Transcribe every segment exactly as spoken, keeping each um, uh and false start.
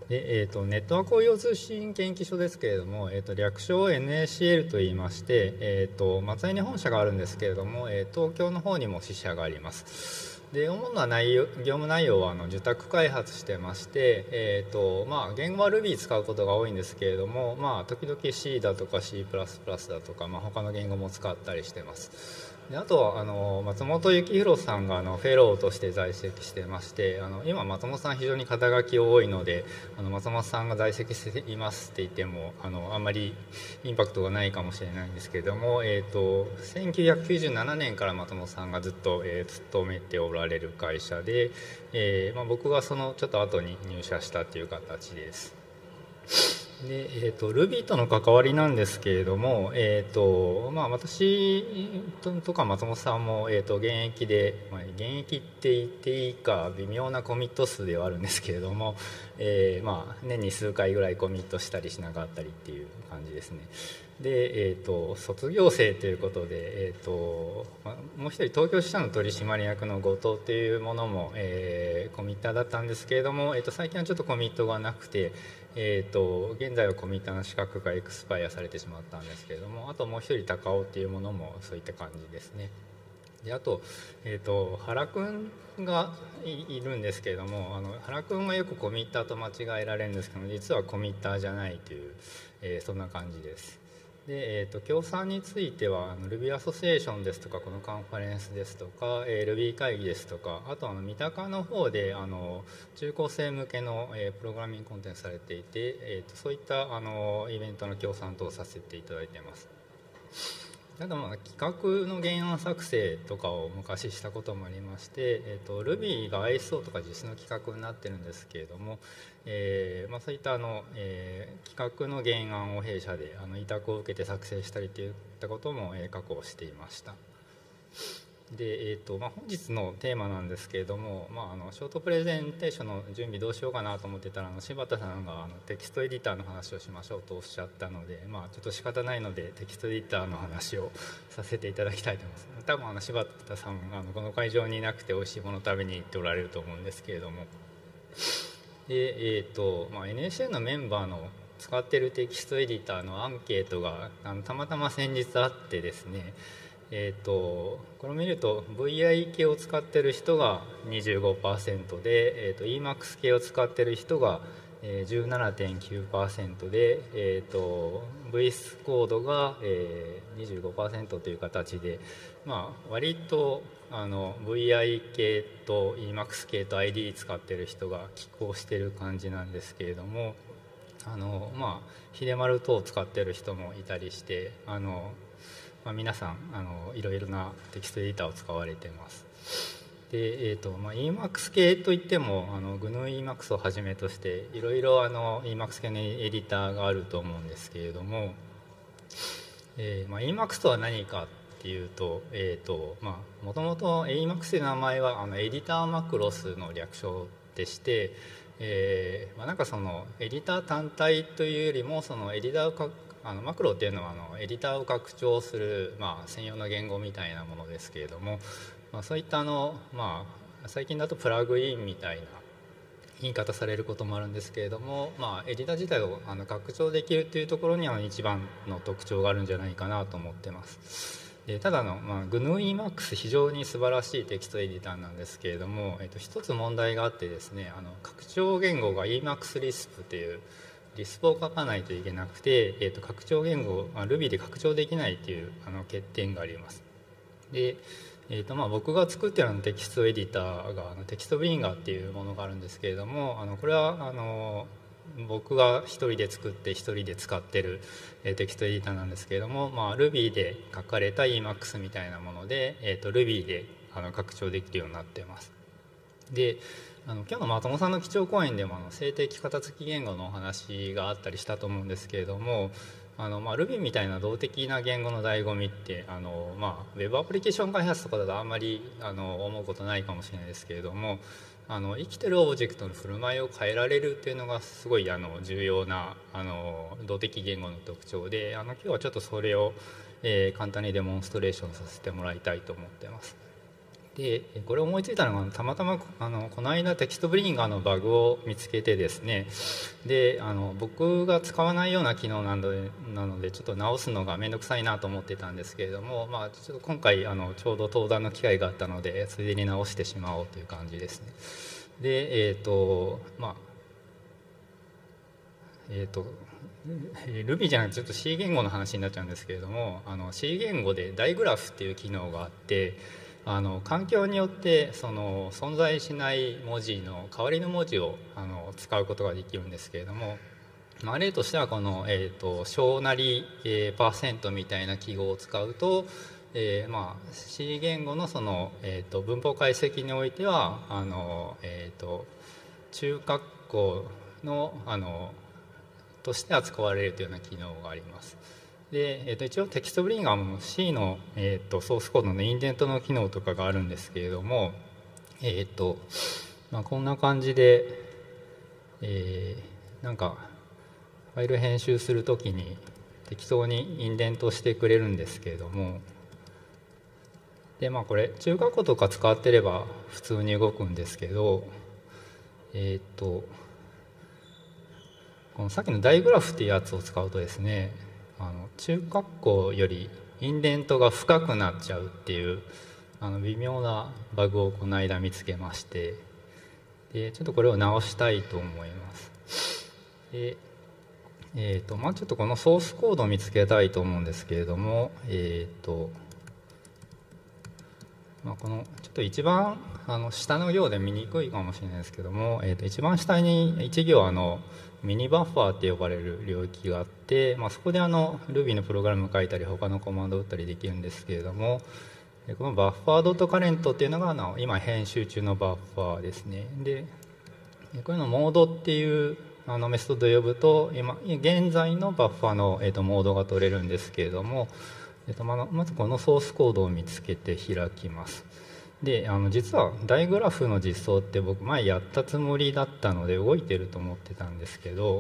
で、えー、とネットワーク応用通信研究所ですけれども、えー、と略称 エヌエーシーエル といいまして、えー、と松江に本社があるんですけれども、えー、東京の方にも支社があります。で、主な内容業務内容はあの受託開発してまして、えーとまあ、言語は Ruby 使うことが多いんですけれども、まあ、時々 C だとか シープラスプラス だとか、まあ、他の言語も使ったりしてます。で、あとあの松本幸宏さんがあのフェローとして在籍してまして、あの今松本さん非常に肩書き多いので、あの松本さんが在籍していますって言っても あのあんまりインパクトがないかもしれないんですけれども、えー、とせんきゅうひゃくきゅうじゅうななねんから松本さんがずっと、えー、勤めておられる会社で、えーまあ、僕がそのちょっと後に入社したという形です。で、えー、と Ruby との関わりなんですけれども、えーとまあ、私とか松本さんも、えー、と現役で、まあ、現役って言っていいか微妙なコミット数ではあるんですけれども、えーまあ、年に数回ぐらいコミットしたりしなかったりっていう感じですね。で、えー、と卒業生ということで、えーとまあ、もう一人東京支社の取締役の後藤というものも、えー、コミッターだったんですけれども、えー、と最近はちょっとコミットがなくて、えー、と現在はコミッターの資格がエクスパイアされてしまったんですけれども、あともう一人高尾っていうものもそういった感じですね。で、あと、えー、と原くんが い, いるんですけれども、あの原くんがよくコミッターと間違えられるんですけど、実はコミッターじゃないという、えー、そんな感じです。で、えー、と協賛についてはあの Ruby アソシエーションですとか、このカンファレンスですとか、えー、Ruby 会議ですとか、あとあの三鷹の方であの中高生向けの、えー、プログラミングコンテンツされていて、えー、とそういったあのイベントの協賛等をさせていただいています。ただ、まあ企画の原案作成とかを昔したこともありまして、えー、と Ruby が アイエスオー とか実施の企画になってるんですけれども、えーまあ、そういったあの、えー、企画の原案を弊社であの委託を受けて作成したりといったことも、えー、過去していました。で、えーとまあ、本日のテーマなんですけれども、まあ、あのショートプレゼンテーションの準備どうしようかなと思ってたら、あの柴田さんがあのテキストエディターの話をしましょうとおっしゃったので、まあ、ちょっと仕方ないのでテキストエディターの話をさせていただきたいと思います。多分あの柴田さんあのこの会場にいなくて美味しいものを食べに行っておられると思うんですけれども、で、えーとまあ、エヌエーシーエー のメンバーの使っているテキストエディターのアンケートがあのたまたま先日あってですね、えー、とこれを見ると ブイアイ 系を使っている人が にじゅうごパーセント で、えー、と イーマックス 系を使っている人が じゅうななてんきゅうパーセント で、えー、と ブイエス コードが、えー、にじゅうごパーセント という形で、まあ、割とあの ブイアイ 系と イーマックス 系と アイディー 使っている人が拮抗している感じなんですけれども、あの、まあ、秀丸等を使っている人もいたりして、あのまあ、皆さんあのいろいろなテキストエディターを使われています。で、えーとまあ、イーマックス 系といってもあの グヌーイーマックス をはじめとしていろいろあの イーマックス 系のエディターがあると思うんですけれども、えーまあ、イーマックス とは何かっていうと、えーとまあ、もともと イーマックス という名前はあのエディターマクロスの略称でして、えーまあ、なんかそのエディター単体というよりもそのエディターをかあのマクロっていうのはあのエディターを拡張する、まあ、専用の言語みたいなものですけれども、まあ、そういったあの、まあ、最近だとプラグインみたいな言い方されることもあるんですけれども、まあ、エディター自体をあの拡張できるというところには一番の特徴があるんじゃないかなと思ってます。で、ただの、まあ、グヌーイーマックス 非常に素晴らしいテキストエディターなんですけれども、えっと、一つ問題があってですね、あの拡張言語が イーマックス リスプというリスプを書かないといけなくて、えー、と拡張言語、まあ、Ruby で拡張できないというあの欠点があります。で、えーとまあ、僕が作っているテキストエディターがあのテキストブリンガーっていうものがあるんですけれども、あのこれはあの僕が一人で作って一人で使ってるテキストエディターなんですけれども、まあ、Ruby で書かれた イーマックス みたいなもので、えー、と Ruby であの拡張できるようになっています。で、あの今日の松本さんの基調講演でもあの静的片付き言語のお話があったりしたと思うんですけれども、あの、まあ、Ruby みたいな動的な言語の醍醐味ってあの、まあ、ウェブアプリケーション開発とかだとあんまりあの思うことないかもしれないですけれども、あの生きてるオブジェクトの振る舞いを変えられるっていうのがすごいあの重要なあの動的言語の特徴で、あの今日はちょっとそれを、えー、簡単にデモンストレーションさせてもらいたいと思っています。 でこれを思いついたのがたまたまあのこの間テキストブリンガーのバグを見つけてですね、であの僕が使わないような機能なのでなのでちょっと直すのが面倒くさいなと思ってたんですけれども、まあ、ちょっと今回あのちょうど登壇の機会があったのでついでに直してしまおうという感じですね。でえっ、ー、とまあえっ、ー、とRuby じゃなくてちょっと C 言語の話になっちゃうんですけれども、あの C 言語でダイグラフっていう機能があって、あの環境によってその存在しない文字の代わりの文字をあの使うことができるんですけれども、まあ、例としてはこの、えーと、小なり、えー、パーセントみたいな記号を使うと、えーまあ、C 言語のその、えーと、文法解析においてはあの、えーと、中括弧のあのとして扱われるというような機能があります。で、えー、と一応テキストブリンガーも C の、えー、とソースコードのインデントの機能とかがあるんですけれども、えーとまあ、こんな感じで、えー、なんかファイル編集するときに適当にインデントしてくれるんですけれども、でまあこれ中括弧とか使ってれば普通に動くんですけど、えっ、ー、とこのさっきのダイグラフっていうやつを使うとですね、あの中括弧よりインデントが深くなっちゃうっていうあの微妙なバグをこの間見つけまして、でちょっとこれを直したいと思います。でえーとまあ、ちょっとこのソースコードを見つけたいと思うんですけれども、えーとまあ、このちょっと一番あの下の行で見にくいかもしれないですけども、えーと一番下にいち行あのミニバッファーって呼ばれる領域があって、まあ、そこであの Ruby のプログラムを書いたり他のコマンドを打ったりできるんですけれども、このバッファードットカレントっていうのがあの今編集中のバッファーですね。でこういうのモードっていうあのメソッドを呼ぶと今現在のバッファーの、えー、とモードが取れるんですけれども、えー、とまずこのソースコードを見つけて開きます。であの実はダイグラフの実装って僕前やったつもりだったので動いてると思ってたんですけど、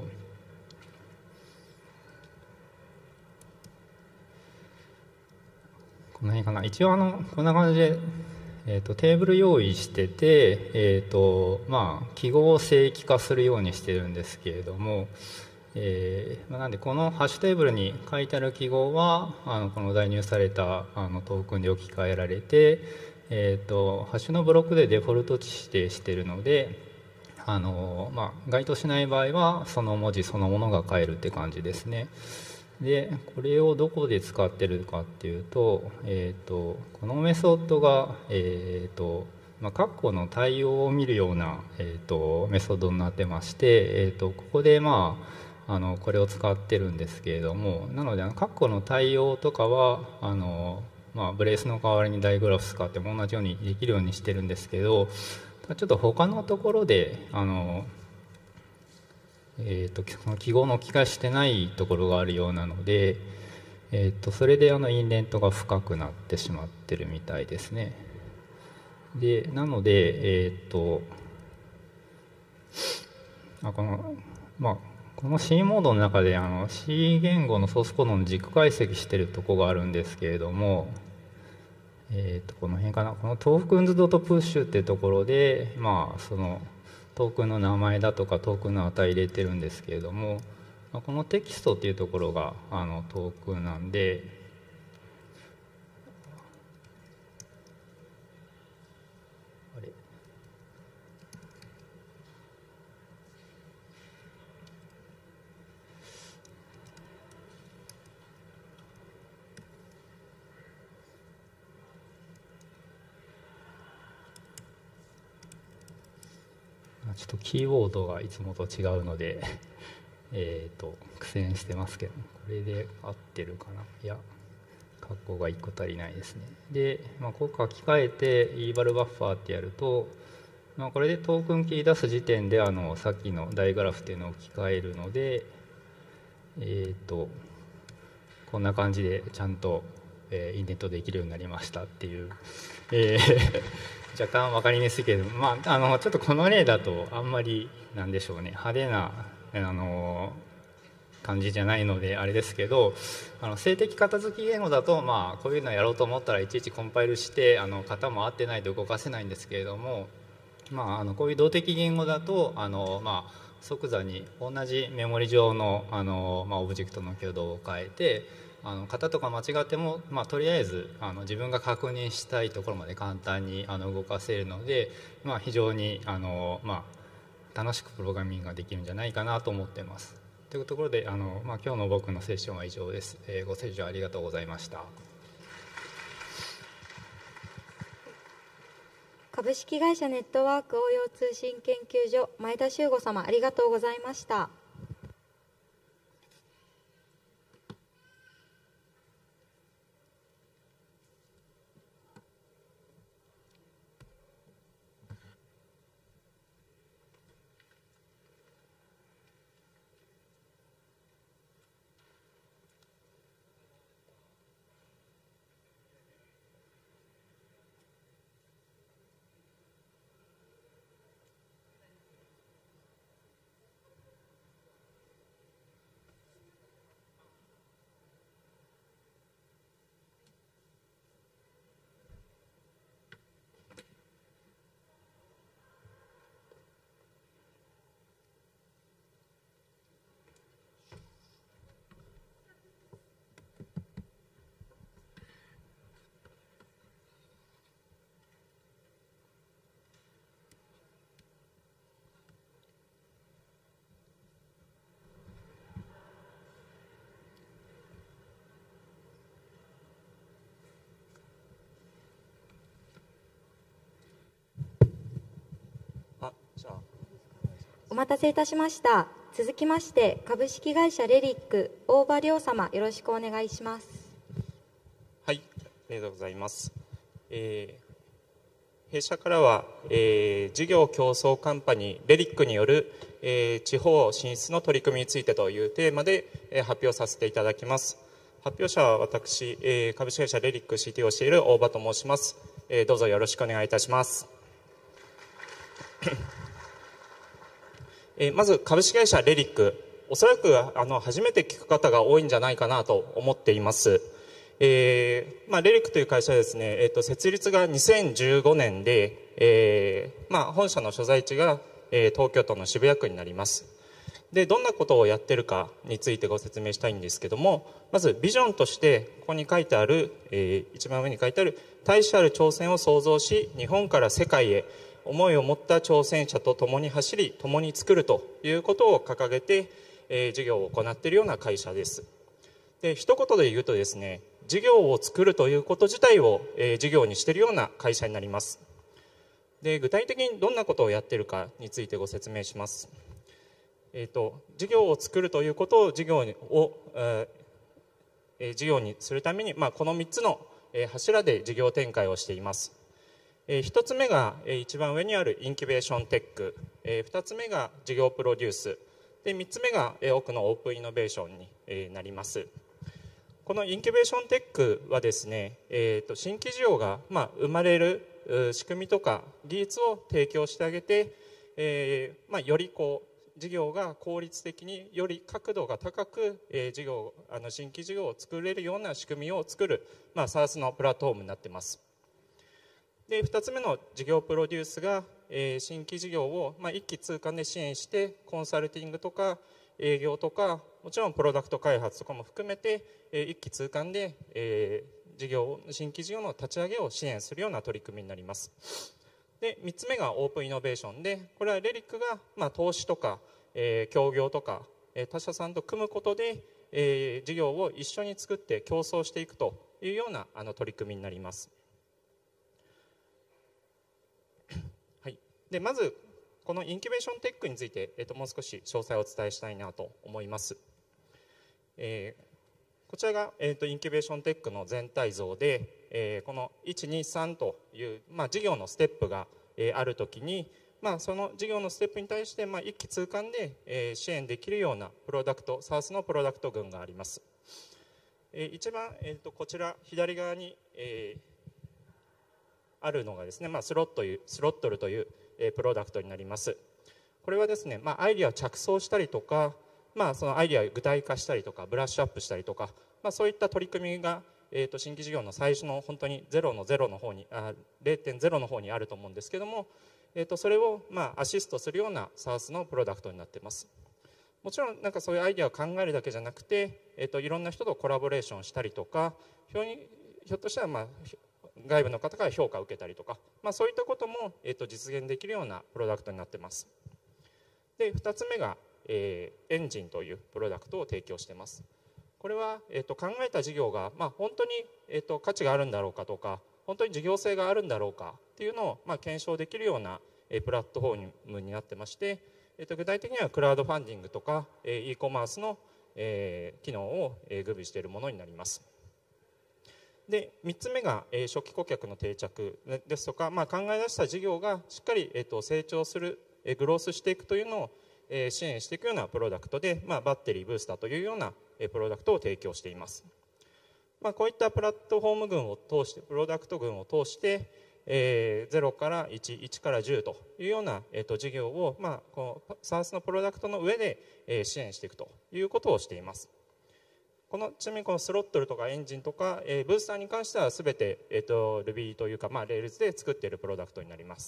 この辺かな。一応あのこんな感じで、えー、とテーブル用意してて、えーとまあ、記号を正規化するようにしてるんですけれども、えーまあ、なんでこのハッシュテーブルに書いてある記号はあのこの代入されたあのトークンで置き換えられて、えー、とハッシュのブロックでデフォルト値指定しているので、あの、まあ、該当しない場合はその文字そのものが変えるって感じですね。でこれをどこで使ってるかっていうと、えー、とこのメソッドが、えーとまあ、括弧の対応を見るような、えー、とメソッドになってまして、えー、とここでまああのこれを使ってるんですけれども、なので括弧の対応とかはあのまあ、ブレースの代わりにダイグラフ使っても同じようにできるようにしてるんですけど、ちょっと他のところであの、えー、とその記号の置き換えしてないところがあるようなので、えー、とそれであのインデントが深くなってしまってるみたいですね。でなので、えー、とあこのまあこの C モードの中であの C 言語のソースコードの軸解析してるとこがあるんですけれども、えー、とこの辺かな。このトークンズドットプッシュっていうところで、まあ、そのトークンの名前だとかトークンの値入れてるんですけれども、まあ、このテキストっていうところがあのトークンなんで、あれちょっとキーボードがいつもと違うのでえっと苦戦してますけど、これで合ってるかな。いや括弧がいっこ足りないですね。で、まあ、ここ書き換えて eval バッファーってやると、まあ、これでトークンキー出す時点であのさっきのダイグラフっていうのを置き換えるので、えっとこんな感じでちゃんと、えー、インデントできるようになりましたっていう、えー若干分かりにくいけど、まあ、あのちょっとこの例だとあんまりなんでしょうね、派手なあの感じじゃないのであれですけど、あの静的片付き言語だと、まあ、こういうのやろうと思ったらいちいちコンパイルしてあの型も合ってないと動かせないんですけれども、まあ、あのこういう動的言語だとあの、まあ、即座に同じメモリ上のあの、まあ、オブジェクトの挙動を変えて、あの型とか間違っても、まあ、とりあえずあの自分が確認したいところまで簡単にあの動かせるので、まあ、非常にあの、まあ、楽しくプログラミングができるんじゃないかなと思っています。というところであの、まあ、今日の僕のセッションは以上です。えー、ご清聴ありがとうございました。 株式会社ネットワーク応用通信研究所前田修吾様、ありがとうございました。お待たせいたしました。続きまして株式会社レリック大場亮様、よろしくお願いします。 はい、ありがとうございます。えー、弊社からは、えー、事業競争カンパニーレリックによる、えー、地方進出の取り組みについてというテーマで、えー、発表させていただきます。発表者は私、えー、株式会社レリック シーティー をしている大場と申します。えー、どうぞよろしくお願いいたします。えー、まず株式会社レリック、おそらくあの初めて聞く方が多いんじゃないかなと思っています。えーまあ、レリックという会社はですね、えー、と設立がにせんじゅうごねんで、えーまあ、本社の所在地が、えー、東京都の渋谷区になります。でどんなことをやってるかについてご説明したいんですけども、まずビジョンとしてここに書いてある、えー、一番上に書いてある大志ある挑戦を創造し日本から世界へ思いを持った挑戦者と共に走り共に作るということを掲げて、えー、事業を行っているような会社です。で一言で言うとですね、事業を作るということ自体を、えー、事業にしているような会社になります。で具体的にどんなことをやっているかについてご説明します。えーと、事業を作るということを事業にを、えー、事業にするために、まあ、このみっつの、えー、柱で事業展開をしています。えー、ひとつめが、えー、一番上にあるインキュベーションテック、えー、ふたつめが事業プロデュースでみっつめが、えー、奥のオープンイノベーションに、えー、なります。このインキュベーションテックはですね、えー、と新規事業が、まあ、生まれる仕組みとか技術を提供してあげて、えーまあ、よりこう事業が効率的により角度が高く、えー、事業あの新規事業を作れるような仕組みを作る、まあ、SaaS のプラットフォームになっています。でふたつめの事業プロデュースが、えー、新規事業を、まあ、一気通貫で支援してコンサルティングとか営業とかもちろんプロダクト開発とかも含めて、えー、一気通貫で、えー、事業新規事業の立ち上げを支援するような取り組みになります。でみっつめがオープンイノベーションで、これはレリックが、まあ、投資とか、えー、協業とか、えー、他社さんと組むことで、えー、事業を一緒に作って競争していくというようなあの取り組みになります。はい、でまずこのインキュベーションテックについて、えー、ともう少し詳細をお伝えしたいなと思います。えーこちらが、えー、とインキュベーションテックの全体像で、えー、このいちにさんという、まあ、事業のステップが、えー、あるときに、まあ、その事業のステップに対して、まあ、一気通貫で、えー、支援できるようなプロダクト SaaS のプロダクト群があります。えー、一番、えー、とこちら左側に、えー、あるのがですね、まあ、スロットいうスロットルという、えー、プロダクトになります。これはですね、まあ、アイディアを着想したりとかまあ、そのアイデアを具体化したりとかブラッシュアップしたりとか、まあ、そういった取り組みが、えー、と新規事業の最初の本当にゼロのゼロの方にあ ゼロてんゼロ の方にあると思うんですけども、えー、とそれをまあアシストするような SaaS のプロダクトになっています。もちろんなんかそういうアイデアを考えるだけじゃなくて、えー、といろんな人とコラボレーションしたりとか、ひょひょっとしたらまあ外部の方から評価を受けたりとか、まあ、そういったことも、えー、と実現できるようなプロダクトになっています。でふたつめが、えー、エンジンというプロダクトを提供しています。これは、えー、と考えた事業が、まあ、本当に、えー、と価値があるんだろうかとか、本当に事業性があるんだろうかっていうのを、まあ、検証できるような、えー、プラットフォームになってまして、えー、と具体的にはクラウドファンディングとか、えー、e コマースの、えー、機能を、えー、具備しているものになります。でみっつめが、えー、初期顧客の定着ですとか、まあ、考え出した事業がしっかり、えー、と成長する、えー、グロースしていくというのを、えー、支援していくようなプロダクトで、まあ、バッテリーブースターというような、えー、プロダクトを提供しています。まあ、こういったプラットフォーム群を通してプロダクト群を通して、えー、ゼロからいち、いちからじゅうというような、えー、と事業を、まあ、この SaaS のプロダクトの上で、えー、支援していくということをしています。このちなみにこのスロットルとかエンジンとか、えー、ブースターに関しては全て、えー、と Ruby というか、まあ、Rails で作っているプロダクトになります。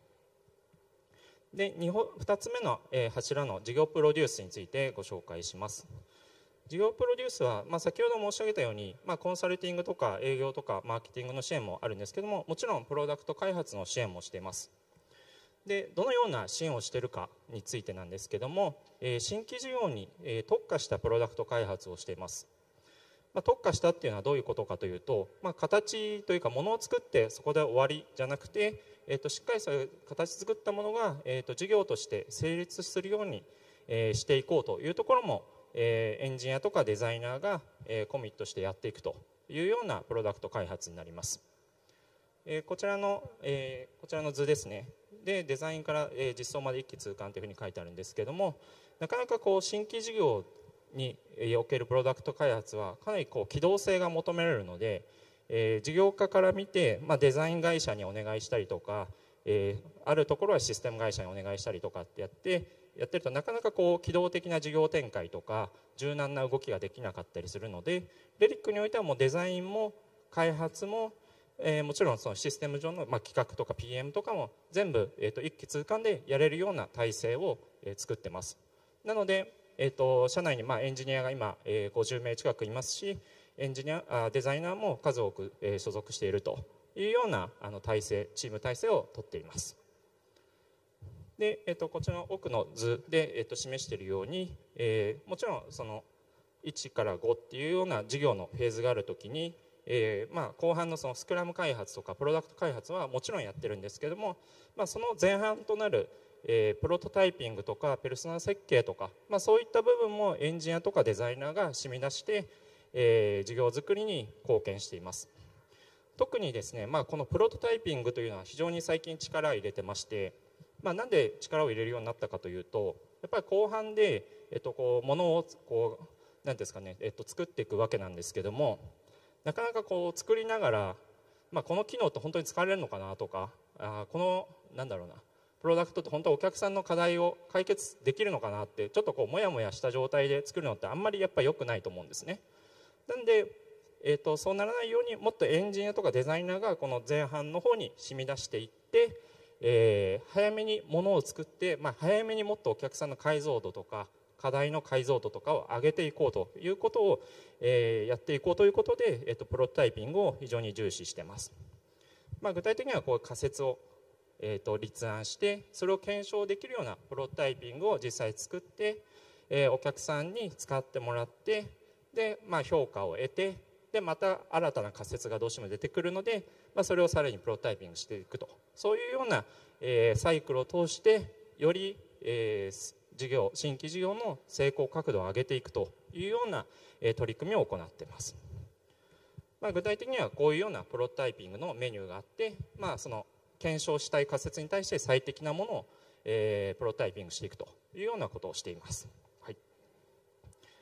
でふたつめの、えー、柱の事業プロデュースについてご紹介します。事業プロデュースは、まあ、先ほど申し上げたように、まあ、コンサルティングとか営業とかマーケティングの支援もあるんですけども、もちろんプロダクト開発の支援もしています。でどのような支援をしているかについてなんですけども、えー、新規事業に、えー、特化したプロダクト開発をしています。まあ、特化したっていうのはどういうことかというと、まあ、形というかものを作ってそこで終わりじゃなくて、えー、としっかりそういう形作ったものが、えー、と事業として成立するように、えー、していこうというところも、えー、エンジニアとかデザイナーが、えー、コミットしてやっていくというようなプロダクト開発になります。えー、こちらの、えー、こちらの図ですね。でデザインから、えー、実装まで一気通貫というふうに書いてあるんですけども、なかなかこう新規事業におけるプロダクト開発はかなりこう機動性が求められるので、えー、事業家から見て、まあ、デザイン会社にお願いしたりとか、えー、あるところはシステム会社にお願いしたりとかってやってやってると、なかなかこう機動的な事業展開とか柔軟な動きができなかったりするので、レリックにおいてはもうデザインも開発も、えー、もちろんそのシステム上の、まあ、企画とか ピーエム とかも全部、えー、と一気通貫でやれるような体制を、えー、作ってます。なので、えー、と社内にまあエンジニアが今、えー、ごじゅうめい近くいますし、エンジニアあデザイナーも数多く、えー、所属しているというようなあの体制チーム体制をとっています。で、えー、とこちらの奥の図で、えー、と示しているように、えー、もちろんそのいちからごっていうような事業のフェーズがあるときに、えーまあ、後半のそのスクラム開発とかプロダクト開発はもちろんやってるんですけども、まあ、その前半となる、えー、プロトタイピングとかペルソナ設計とか、まあ、そういった部分もエンジニアとかデザイナーが染み出して、えー、事業作りに貢献しています。特にですね、まあ、このプロトタイピングというのは非常に最近力を入れてまして、まあ、なんで力を入れるようになったかというと、やっぱり後半で、えっと、こう物をこうなんですかね、えっと、作っていくわけなんですけども、なかなかこう作りながら、まあ、この機能って本当に使われるのかなとか、あこのなんだろうなプロダクトって本当はお客さんの課題を解決できるのかなってちょっとこうモヤモヤした状態で作るのってあんまりやっぱり良くないと思うんですね。なんで、えー、とそうならないようにもっとエンジニアとかデザイナーがこの前半の方に染み出していって、えー、早めにものを作って、まあ、早めにもっとお客さんの解像度とか課題の解像度とかを上げていこうということを、えー、やっていこうということで、えー、とプロトタイピングを非常に重視しています。まあ、具体的にはこう仮説を、えー、と立案してそれを検証できるようなプロトタイピングを実際作って、えー、お客さんに使ってもらってで、まあ、評価を得てでまた新たな仮説がどうしても出てくるので、まあ、それをさらにプロトタイピングしていくと、そういうような、えー、サイクルを通してより、えー事業新規事業の成功角度を上げていくというような、えー、取り組みを行っています。まあ、具体的にはこういうようなプロトタイピングのメニューがあって、まあ、その検証したい仮説に対して最適なものを、えー、プロトタイピングしていくというようなことをしています。はい、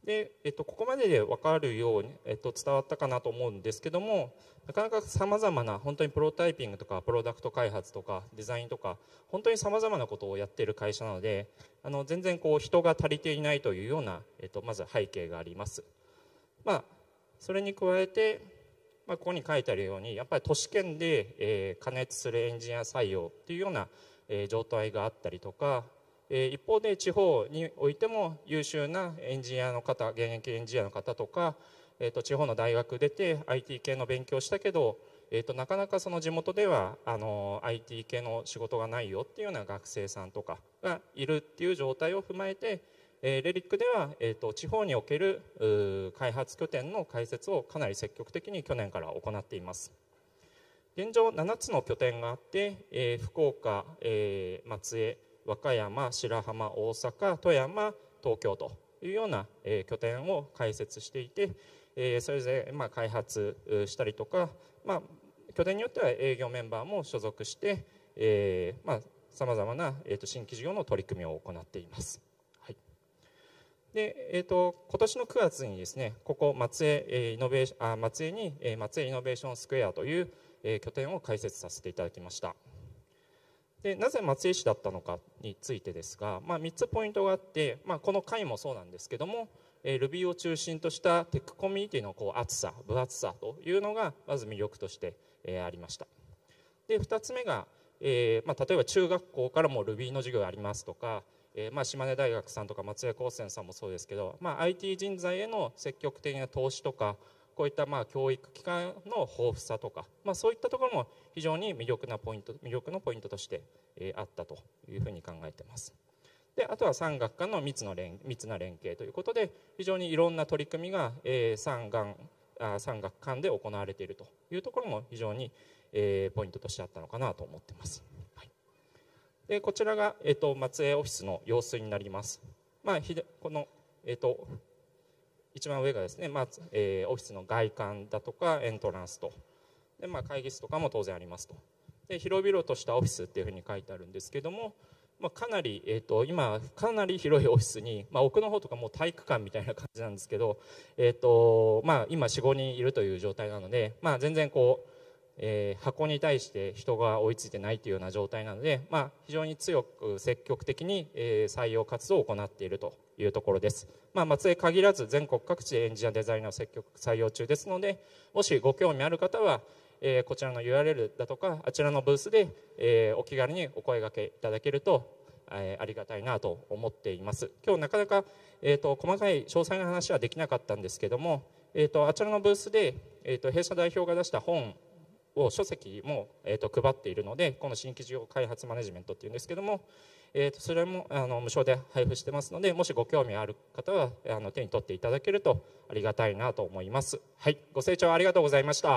で、えっと、ここまでで分かるように、えっと、伝わったかなと思うんですけども、なかなかさまざまな本当にプロタイピングとかプロダクト開発とかデザインとか本当にさまざまなことをやっている会社なので、あの全然こう人が足りていないというような、えっと、まず背景があります。まあ、それに加えて、まあ、ここに書いてあるようにやっぱり都市圏で、えー、加熱するエンジニア採用というような、えー、状態があったりとか、えー、一方で地方においても優秀なエンジニアの方、現役エンジニアの方とか、えー、と地方の大学出て アイティー 系の勉強したけど、えー、となかなかその地元ではあの アイティー 系の仕事がないよっていうような学生さんとかがいるっていう状態を踏まえて、えー、レリックでは、えー、と地方における開発拠点の開設をかなり積極的に去年から行っています。現状ななつの拠点があって、えー、福岡、えー、松江、和歌山、白浜、大阪、富山、東京というような、えー、拠点を開設していて、えー、それぞれ、まあ、開発したりとか、まあ、拠点によっては営業メンバーも所属して、えーまあ、さまざまな、えー、と新規事業の取り組みを行っています。はい。で、えー、と今年のくがつにですね、ここ松江、えー、イノベーションあ松江に、えー、松江イノベーションスクエアという、えー、拠点を開設させていただきました。でなぜ松江市だったのかについてですが、まあ、みっつポイントがあって、まあ、この回もそうなんですけども、えー、Ruby を中心としたテックコミュニティのこう厚さ、分厚さというのがまず魅力として、えー、ありました。でふたつめが、えーまあ、例えば中学校からも Ruby の授業がありますとか、えーまあ、島根大学さんとか松江高専さんもそうですけど、まあ、アイティー 人材への積極的な投資とか、こういったまあ教育機関の豊富さとか、まあ、そういったところも非常に魅力なポイント魅力のポイントとして、えー、あったというふうに考えています。であとは産学間の密の連密な連携ということで、非常にいろんな取り組みが、えー、産学あ産学間で行われているというところも非常に、えー、ポイントとしてあったのかなと思っています。はい、でこちらが、えー、と松江オフィスの様子になります。まあ、ひでこの、えー、と一番上がですね、まあえー、オフィスの外観だとかエントランスとで、まあ、会議室とかも当然ありますと。で広々としたオフィスっていうふうに書いてあるんですけども、まあ、かなり、えー、と今かなり広いオフィスに、まあ、奥の方とかもう体育館みたいな感じなんですけど、えーとまあ、今 よん、ごにんいるという状態なので、まあ、全然こう、えー、箱に対して人が追いついてないというような状態なので、まあ、非常に強く積極的に、えー、採用活動を行っているというところです。まあ、松江限らず全国各地でエンジニアデザイナーを積極採用中ですので、もしご興味ある方は、えー、こちらの ユーアールエル だとかあちらのブースで、えー、お気軽にお声掛けいただけると、えー、ありがたいなと思っています。今日なかなか、えー、と細かい詳細な話はできなかったんですけども、えー、とあちらのブースで、えー、と弊社代表が出した本を書籍も、えー、と配っているので、この新規事業開発マネジメントっていうんですけども、えー、とそれもあの無償で配布してますので、もしご興味ある方はあの手に取っていただけるとありがたいなと思います。はい、ご清聴ありがとうございました。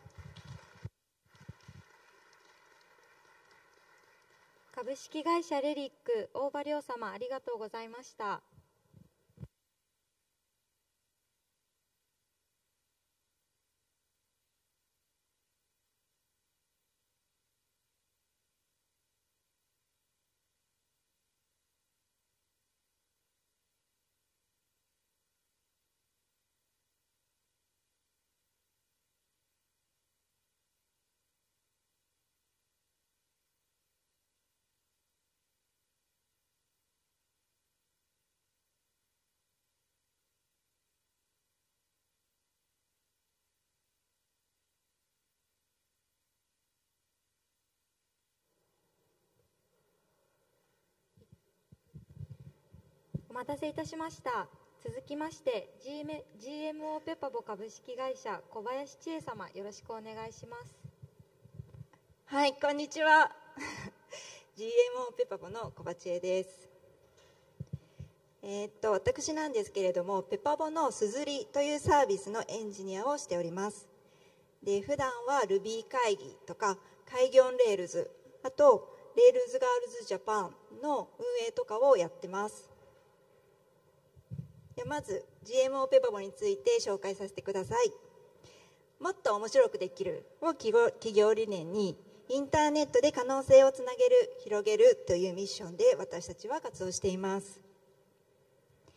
株式会社レリック大場亮様、ありがとうございました。お待たせいたしました。続きまして ジーエムオー ペパボ株式会社小林千恵様、よろしくお願いします。 はい、こんにちはジーエムオー ペパボの小林千恵です。えー、っと私なんですけれども、ペパボのすずりというサービスのエンジニアをしております。で普段は Ruby 会議とか開業レールズ、あとレールズガールズジャパンの運営とかをやってます。でまず ジーエムオー ペパボについて紹介させてください。もっと面白くできるを企業理念に、インターネットで可能性をつなげる、広げるというミッションで私たちは活動しています。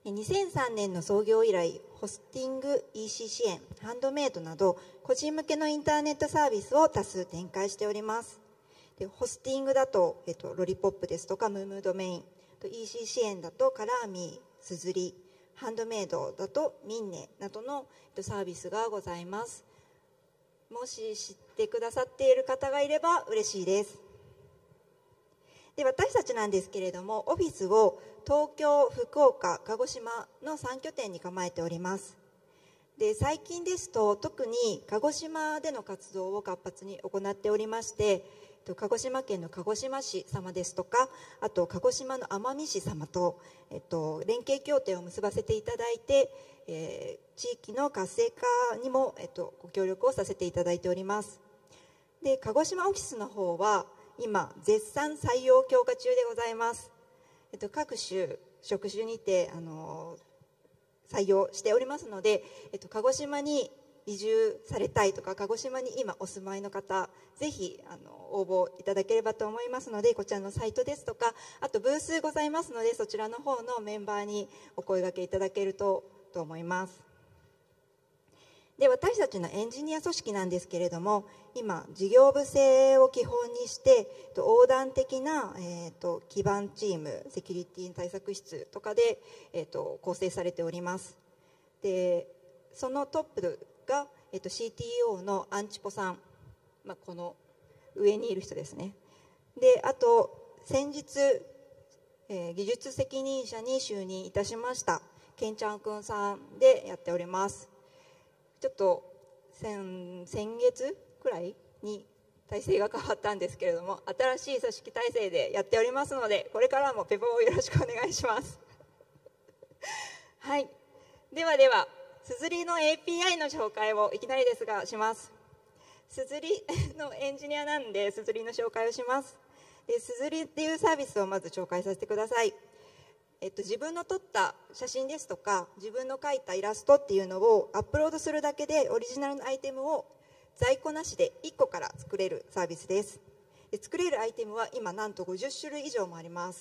にせんさんねんの創業以来、ホスティング イーシー 支援、ハンドメイドなど個人向けのインターネットサービスを多数展開しております。でホスティングだと、えっと、ロリポップですとかムームードメイン、 イーシー 支援だとカラーミー、すずり、ハンドメイドだとミンネなどのサービスがございます。もし知ってくださっている方がいれば嬉しいです。で私たちなんですけれども、オフィスを東京、福岡、鹿児島のさん拠点に構えております。で最近ですと特に鹿児島での活動を活発に行っておりまして、鹿児島県の鹿児島市様ですとか、あと鹿児島の奄美市様と、えっと、連携協定を結ばせていただいて、えー、地域の活性化にも、えっと、ご協力をさせていただいております。で鹿児島オフィスの方は今絶賛採用強化中でございます。えっと、各種職種にてあの採用しておりますので、えっと、鹿児島に移住されたいとか、鹿児島に今お住まいの方、ぜひあの応募いただければと思いますので、こちらのサイトですとか、あとブースございますので、そちらの方のメンバーにお声掛けいただけるとと思います。で私たちのエンジニア組織なんですけれども、今事業部制を基本にして横断的な、えー、と基盤チーム、セキュリティ対策室とかで、えー、と構成されております。でそのトップが、えー、と シーティーオー のアンチポさん、まあ、この上にいる人ですね。であと先日、えー、技術責任者に就任いたしましたケンちゃんくんさんでやっております。ちょっと 先, 先月くらいに体制が変わったんですけれども、新しい組織体制でやっておりますので、これからもペポをよろしくお願いしますはい、ではではすずりの エーピーアイ の紹介をいきなりですがします。すずりのエンジニアなんで、すずりの紹介をします。すずりっていうサービスをまず紹介させてください。えっと、自分の撮った写真ですとか、自分の描いたイラストっていうのをアップロードするだけでオリジナルのアイテムを在庫なしでいっこから作れるサービスです。で作れるアイテムは今なんとごじゅっしゅるい以上もあります。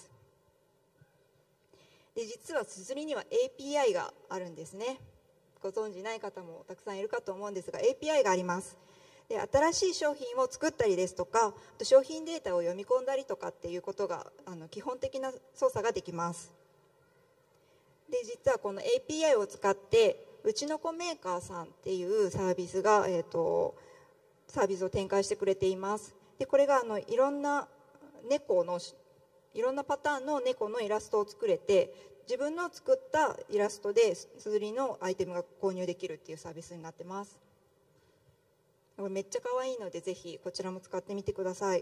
で実はすずりには エーピーアイ があるんですね。ご存じない方もたくさんいるかと思うんですが、 エーピーアイ があります。で新しい商品を作ったりですとか、あと商品データを読み込んだりとかっていうことがあの基本的な操作ができます。で実はこの エーピーアイ を使ってうちの子メーカーさんっていうサービスが、えーと、サービスを展開してくれています。でこれがあのいろんな猫のいろんなパターンの猫のイラストを作れて、自分の作ったイラストですずりのアイテムが購入できるっていうサービスになってます。これめっちゃ可愛いので、ぜひこちらも使ってみてください。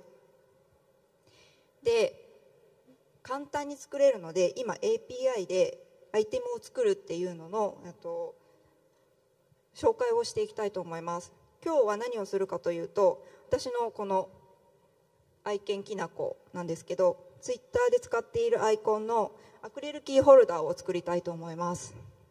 で簡単に作れるので、今 エーピーアイ でアイテムを作るっていうののと紹介をしていきたいと思います。今日は何をするかというと、私のこの愛犬きなこなんですけど、ツイッターで使っているアイコンのアクリルキーホルダーを作りたいと思います。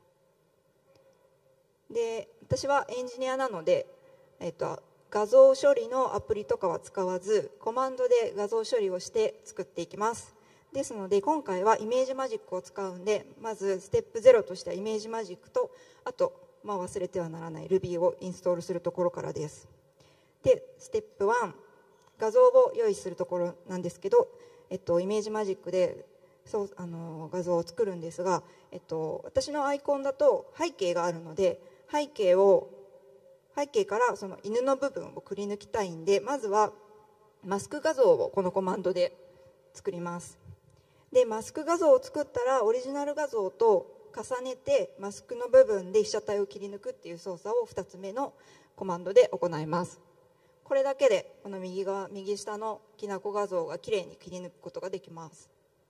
で私はエンジニアなので、えっと、画像処理のアプリとかは使わず、コマンドで画像処理をして作っていきます。ですので今回はイメージマジックを使うんで、まずステップゼロとしてはイメージマジックと、あと、まあ、忘れてはならない Ruby をインストールするところからです。でステップワン、画像を用意するところなんですけど、えっと、イメージマジックでそうあの画像を作るんですが、えっと、私のアイコンだと背景があるので、背景を背景からその犬の部分をくり抜きたいんで、まずはマスク画像をこのコマンドで作ります。でマスク画像を作ったらオリジナル画像と重ねてマスクの部分で被写体を切り抜くっていう操作をふたつめのコマンドで行います。これだけでこの右側右下のきなこ画像がきれいに切り抜くことができます。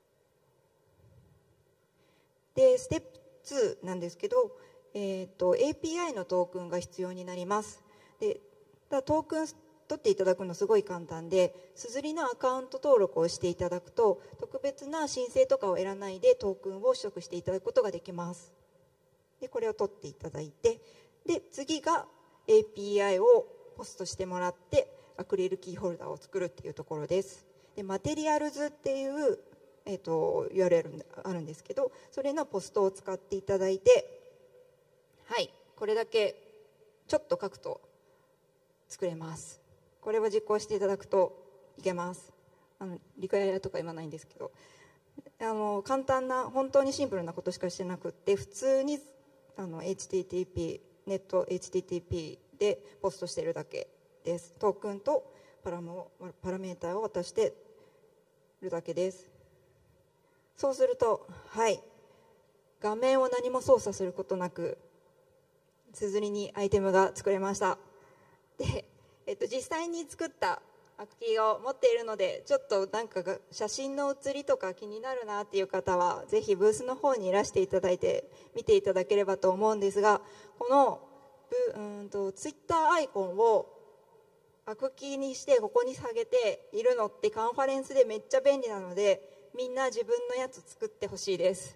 でステップツーなんですけど、えー、と エーピーアイ のトークンが必要になります。でただトークン取っていただくのすごい簡単で、すずりのアカウント登録をしていただくと特別な申請とかを得らないでトークンを取得していただくことができます。でこれを取っていただいて、で次が エーピーアイ をポストしてもらってアクリルキーホルダーを作るっていうところです。でマテリアルズっていうえー、と ユーアールエル あるんですけど、それのポストを使っていただいて、はい、これだけちょっと書くと作れます。これを実行していただくといけます。あのリクエアとか言わないんですけど、あの簡単な本当にシンプルなことしかしてなくって、普通にあの エイチティーティーピー ネット エイチティーティーピー でポストしているだけです。トークンとパラモパラメーターを渡しているだけです。そうすると、はい、画面を何も操作することなく綴りにアイテムが作れました。で、えっと、実際に作ったアクキーを持っているので、ちょっとなんかが写真の写りとか気になるなっていう方はぜひブースの方にいらしていただいて見ていただければと思うんですが、このブうんとツイッターアイコンをアクキーにしてここに下げているのってカンファレンスでめっちゃ便利なので、みんな自分のやつ作ってほしいです。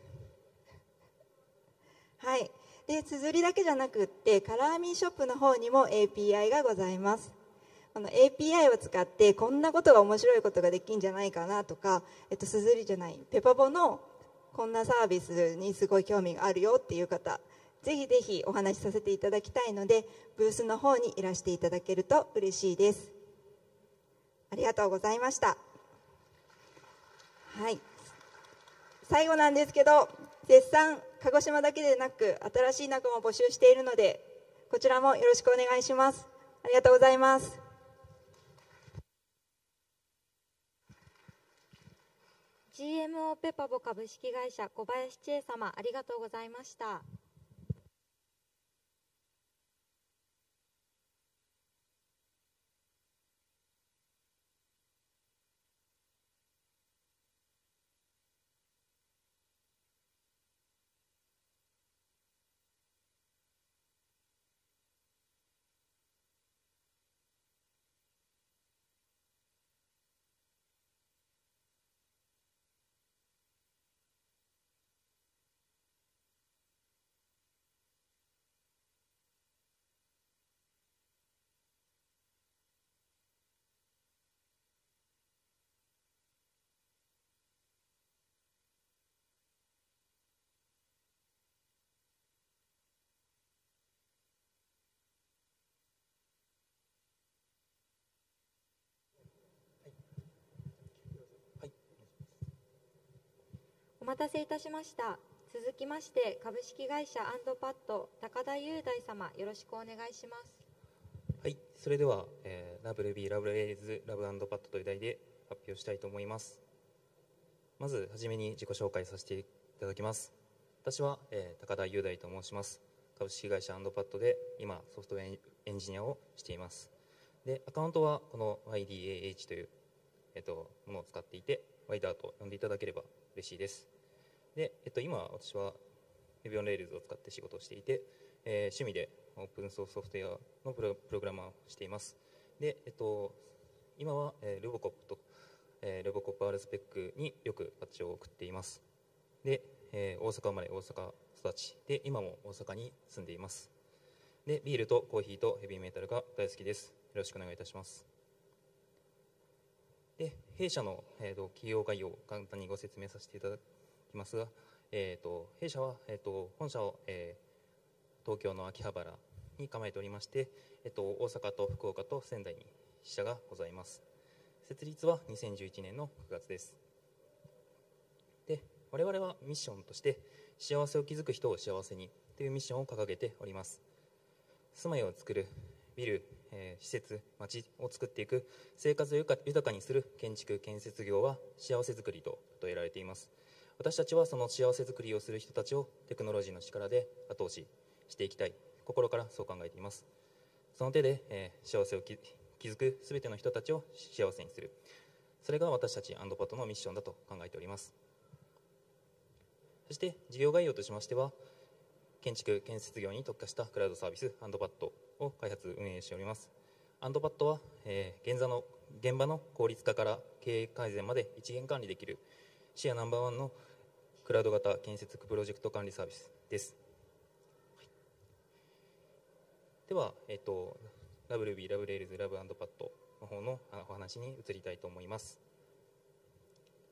はい、で綴りだけじゃなくってカラーミーショップの方にも エーピーアイ がございます。この エーピーアイ を使ってこんなことが面白いことができるんじゃないかなとか、えっと、綴りじゃないペパボのこんなサービスにすごい興味があるよっていう方、ぜひぜひお話しさせていただきたいので、ブースの方にいらしていただけると嬉しいです。ありがとうございました。はい、最後なんですけど、絶賛鹿児島だけでなく新しい仲間も募集しているので、こちらもよろしくお願いします。ありがとうございます。 ジーエムオー ペパボ株式会社小林千恵様、ありがとうございました。お待たせいたしました。続きまして株式会社アンドパッド高田雄大様、よろしくお願いします。 はい、それでは、えー、ラブルビーラブレイズラブアンドパッドという題で発表したいと思います。まずはじめに自己紹介させていただきます。私は、えー、高田雄大と申します。株式会社アンドパッドで今ソフトウェアエンジニアをしています。でアカウントはこの ワイディーエーエイチ という、えー、とものを使っていて、ワイダーと呼んでいただければ嬉しいです。で、えっと、今私は Ruby on Rails を使って仕事をしていて、えー、趣味でオープンソースソフトウェアのプロ、プログラマーをしています。で、えっと、今は、えー、ルボコップと、えー、ルボコップ R スペックによくパッチを送っています。で、えー、大阪生まれ大阪育ちで、今も大阪に住んでいます。で、ビールとコーヒーとヘビーメタルが大好きです。よろしくお願いいたします。で、弊社の、えー、と企業概要を簡単にご説明させていただきますが、えー、と弊社は、えー、と本社を、えー、東京の秋葉原に構えておりまして、えー、と大阪と福岡と仙台に支社がございます。設立はにせんじゅういちねんのくがつです。で、我々はミッションとして幸せを築く人を幸せにというミッションを掲げております。住まいを作るビル、えー、施設、街を作っていく、生活を豊かにする建築建設業は幸せづくりと例えられています。私たちはその幸せづくりをする人たちをテクノロジーの力で後押ししていきたい、心からそう考えています。その手で、えー、幸せを築くすべての人たちを幸せにする、それが私たちアンドパッドのミッションだと考えております。そして事業概要としましては、建築建設業に特化したクラウドサービスアンドパッドを開発運営しております。アンドパッドは、えー、現場の現場の効率化から経営改善まで一元管理できるシェアナンバーワンのクラウド型建設プロジェクト管理サービスです。はい、では、えっと、ラブルビー、ラブレールズ、ラブアンドパッドの方のお話に移りたいと思います。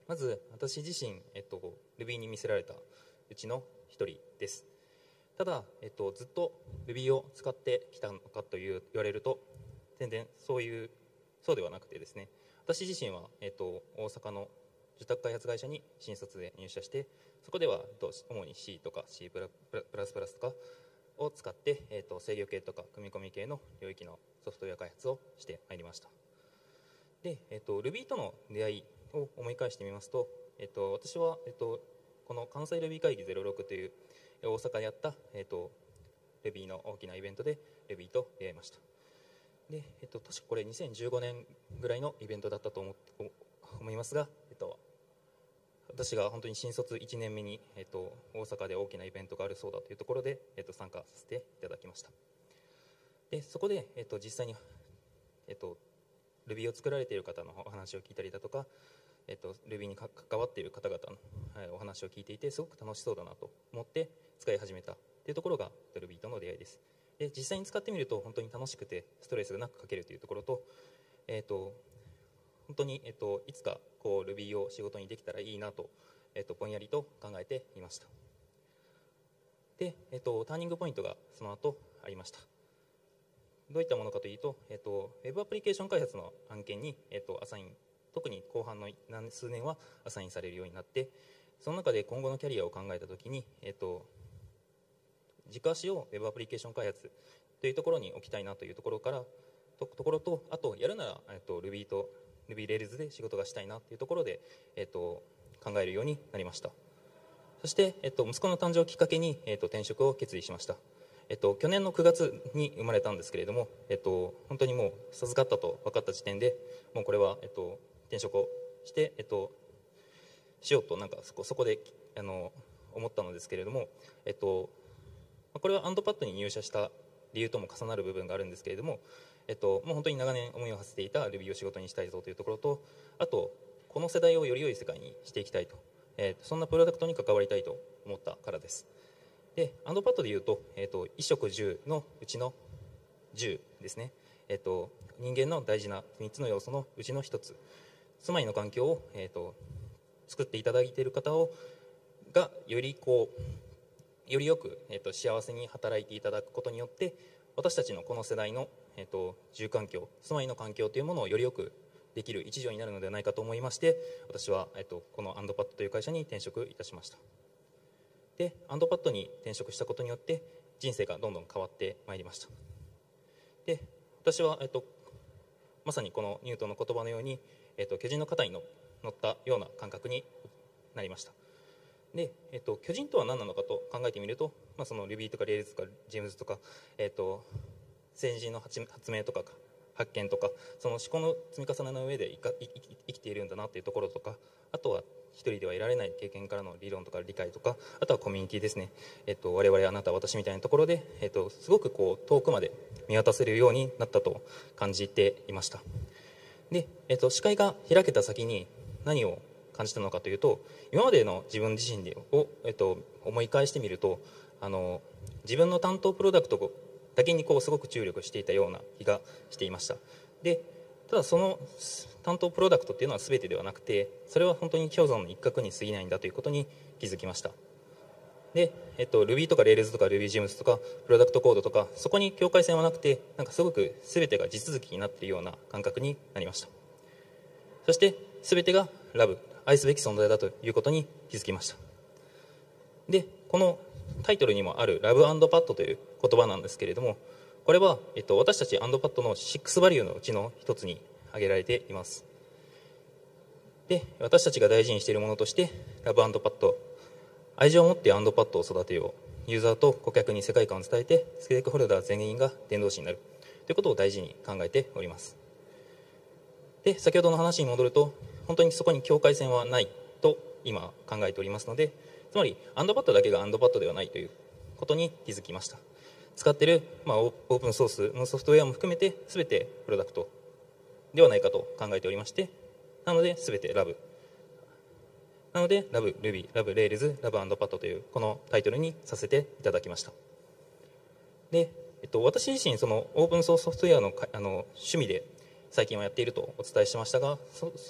まず私自身、えっと、Ruby に魅せられたうちの一人です。ただ、えっと、ずっと Ruby を使ってきたのかという言われると全然そういうそうではなくてですね、私自身は、えっと、大阪の受託開発会社に新卒で入社して、そこでは主に C とか C++ とかを使って、えっと、制御系とか組み込み系の領域のソフトウェア開発をしてまいりました。で、えっと、Ruby との出会いを思い返してみますと、えっと、私は、えっと、この関西 Ruby 会議ゼロろくという大阪でやった、えっと、Ruby の大きなイベントで Ruby と出会いました。で、えっと、確かこれにせんじゅうごねんぐらいのイベントだったと思って思いますが、えっと、私が本当に新卒いちねんめに、えっと、大阪で大きなイベントがあるそうだというところで、えっと、参加させていただきました。でそこで、えっと、実際に、えっと、Ruby を作られている方のお話を聞いたりだとか、えっと、Ruby に関わっている方々の、はい、お話を聞いていてすごく楽しそうだなと思って使い始めたというところが Ruby との出会いです。で実際に使ってみると本当に楽しくてストレスがなく書けるというところと、えっと本当に、えっと、いつかこう Ruby を仕事にできたらいいなと、えっと、ぼんやりと考えていました。で、えっと、ターニングポイントがその後ありました。どういったものかというと、えっと、ウェブアプリケーション開発の案件に、えっと、アサイン、特に後半の何数年はアサインされるようになって、その中で今後のキャリアを考えたときに、えっと、軸足をウェブアプリケーション開発というところに置きたいなというところからと, ところとあとやるなら、えっと、Ruby と Ruby Rails で仕事がしたいなというところで、えっと、考えるようになりました。そして、えっと、息子の誕生をきっかけに、えっと、転職を決意しました。えっと、去年のくがつに生まれたんですけれども、えっと、本当にもう授かったと分かった時点でもうこれは、えっと、転職をして、えっと、しようとなんかそこ、そこであの思ったのですけれども、えっと、これはアンドパッドに入社した理由とも重なる部分があるんですけれども、えっと、もう本当に長年思いを馳せていた Ruby を仕事にしたいぞというところと、あとこの世代をより良い世界にしていきたいと、えー、そんなプロダクトに関わりたいと思ったからです。でアンドパッドでいうと、えー、と衣食住のうちの住ですね、えー、と人間の大事なみっつの要素のうちのひとつ、住まいの環境を、えー、と作っていただいている方をがよりこうよりよく、えー、と幸せに働いていただくことによって私たちのこの世代の、えー、と住環境、住まいの環境というものをよりよくできる一助になるのではないかと思いまして、私は、えー、とこのアンドパッドという会社に転職いたしました。でアンドパッドに転職したことによって人生がどんどん変わってまいりました。で私は、えっと、まさにこのニュートンの言葉のように、えっと、巨人の肩に乗ったような感覚になりました。で、えっと、巨人とは何なのかと考えてみると、まあ、その Ruby とか Rails とか James とか、えっと、先人の発明とか発見とかその思考の積み重ねの上で生きているんだなというところとか、あとは一人ではいられない経験からの理論とか理解とか、あとはコミュニティですね、えっと、我々あなた私みたいなところで、えっと、すごくこう遠くまで見渡せるようになったと感じていました。で、えっと、視界が開けた先に何を感じたのかというと、今までの自分自身でを、えっと、思い返してみると、あの自分の担当プロダクトだけにこうすごく注力していたような気がしていました。でただその担当プロダクトっていうのは全てではなくて、それは本当に氷山の一角に過ぎないんだということに気づきました。で、えっと、Ruby とか Rails とか RubyGems とかプロダクトコードとか、そこに境界線はなくて、なんかすごく全てが地続きになっているような感覚になりました。そして全てがラブ、愛すべき存在だということに気づきました。でこのタイトルにもあるラブ&パッドという言葉なんですけれども、これは、えっと、私たち&パッドのろくバリューのうちの一つに挙げられています。で私たちが大事にしているものとしてラブ&パッド、愛情を持って&パッドを育てよう、ユーザーと顧客に世界観を伝えてステークホルダー全員が伝道師になるということを大事に考えております。で先ほどの話に戻ると、本当にそこに境界線はないと今考えておりますので、つまり&パッドだけが&パッドではないということに気づきました。使っている、まあ、オープンソースのソフトウェアも含めて全てプロダクトではないかと考えておりまして、なので全てラブなのでラブ Ruby、ラブ Rails、ラブ&パッドというこのタイトルにさせていただきました。で、えっと、私自身そのオープンソースソフトウェアの、あの趣味で最近はやっているとお伝えしましたが、そ, その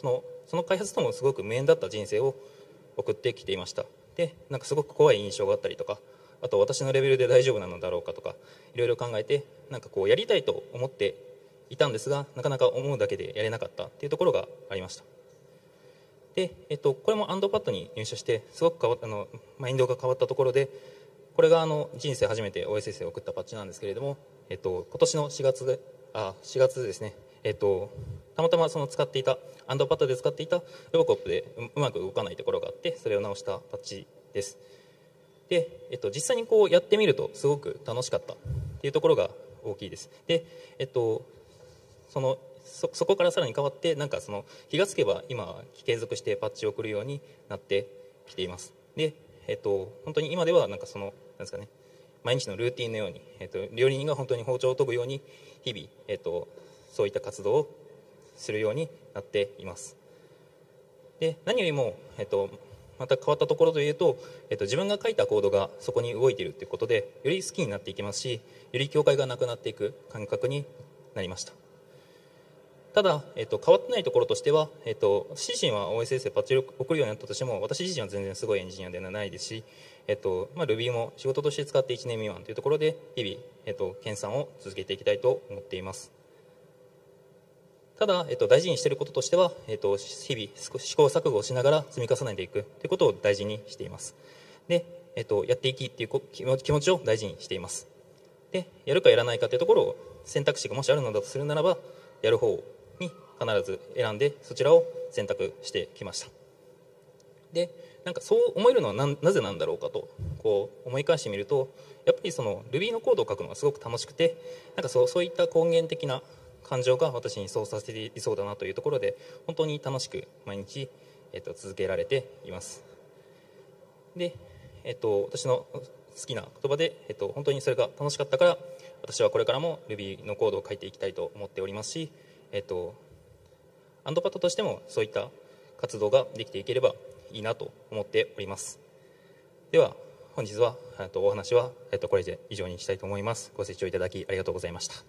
その開発ともすごく無縁だった人生を送ってきていました。でなんかすごく怖い印象があったりとか、あと私のレベルで大丈夫なのだろうかとかいろいろ考えて、なんかこうやりたいと思っていたんですが、なかなか思うだけでやれなかったっていうところがありました。で、えっと、これもアンドパッドに入社してすごく変わあのマインドが変わったところで、これがあの人生初めて オーエスエス を送ったパッチなんですけれども、えっと、今年のしがつであしがつですね、えっと、たまたまその使っていたアンドパッドで使っていたロボコップで う, うまく動かないところがあって、それを直したパッチです。で、えっと、実際にこうやってみるとすごく楽しかったっていうところが大きいです。で、えっと、その そ, そこからさらに変わって、なんかその気がつけば今は継続してパッチを送るようになってきています。で、えっと、本当に今ではなんかそのなんですかね、毎日のルーティンのように、えっと、料理人が本当に包丁を研ぐように日々、えっと、そういった活動をするようになっています。で何よりも、えっと、また変わったところというと、えっと、自分が書いたコードがそこに動いているということで、より好きになっていきますし、より境界がなくなっていく感覚になりました。ただ、えっと、変わってないところとしては、えっと、私自身は オーエスエス でパッチを送るようになったとしても、私自身は全然すごいエンジニアではないですし、えっとまあ、Ruby も仕事として使っていちねん未満というところで日々、えっと、研鑽を続けていきたいと思っています。ただ、えっと、大事にしていることとしては、えっと、日々試行錯誤をしながら積み重ねていくということを大事にしています。で、えっと、やっていきという気持ちを大事にしています。で、やるかやらないかというところを選択肢がもしあるのだとするならば、やる方に必ず選んでそちらを選択してきました。でなんかそう思えるのは な, なぜなんだろうかとこう思い返してみると、やっぱりその Ruby のコードを書くのがすごく楽しくて、なんか そう、そういった根源的な感情が私にそうさせていそうだなというところで、本当に楽しく毎日、えっと、続けられています。で、えっと、私の好きな言葉で、えっと、本当にそれが楽しかったから、私はこれからも Ruby のコードを書いていきたいと思っておりますし、えっと、アンドパッドとしてもそういった活動ができていければいいなと思っております。では本日はとお話は、えっと、これで以上にしたいと思います。ご清聴いただきありがとうございました。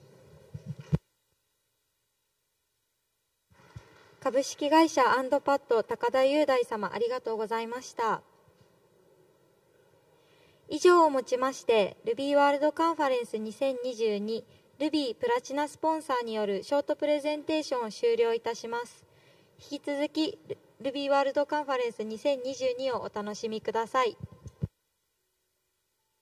株式会社アンドパッド高田雄大様、ありがとうございました。以上をもちまして Ruby ワールドカンファレンスにせんにじゅうに Ruby プラチナスポンサーによるショートプレゼンテーションを終了いたします。引き続き Ruby ワールドカンファレンスにせんにじゅうにをお楽しみください。